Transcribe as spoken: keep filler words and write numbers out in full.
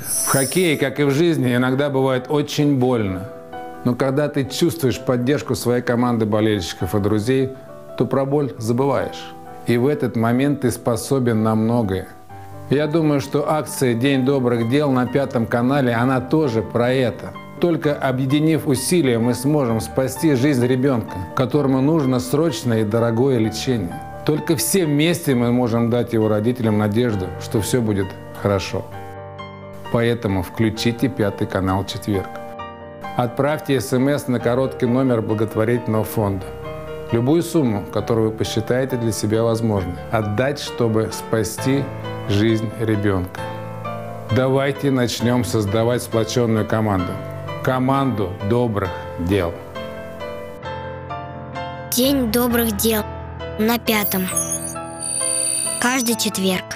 В хоккее, как и в жизни, иногда бывает очень больно. Но когда ты чувствуешь поддержку своей команды болельщиков и друзей, то про боль забываешь. И в этот момент ты способен на многое. Я думаю, что акция «День добрых дел» на Пятом канале, она тоже про это. Только объединив усилия, мы сможем спасти жизнь ребенка, которому нужно срочное и дорогое лечение. Только все вместе мы можем дать его родителям надежду, что все будет хорошо. Поэтому включите Пятый канал в четверг. Отправьте смс на короткий номер благотворительного фонда. Любую сумму, которую вы посчитаете для себя возможной, отдать, чтобы спасти жизнь ребенка. Давайте начнем создавать сплоченную команду. Команду добрых дел. День добрых дел на Пятом. Каждый четверг.